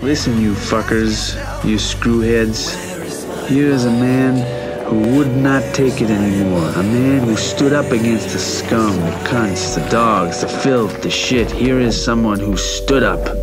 Listen, you fuckers, you screwheads. Here is a man who would not take it anymore. A man who stood up against the scum, the cunts, the dogs, the filth, the shit. Here is someone who stood up.